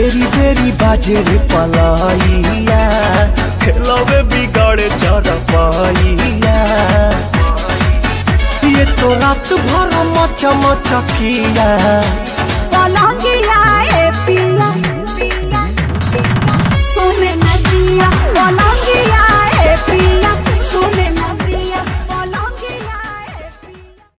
बेरी बेरी बाजे रे पलाइया, खेलवे बिगाड़े चरपाइया। ये तो रात भर मचा मचा किया, पलंग